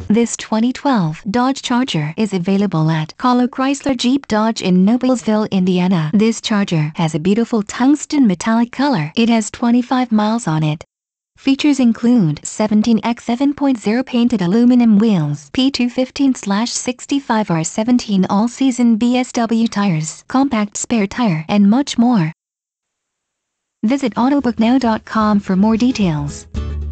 This 2012 Dodge Charger is available at Kahlo Chrysler Jeep Dodge in Noblesville, Indiana. This Charger has a beautiful tungsten metallic color. It has 25 miles on it. Features include 17x 7.0 painted aluminum wheels, P215/65R17 all-season BSW tires, compact spare tire, and much more. Visit autobooknow.com for more details.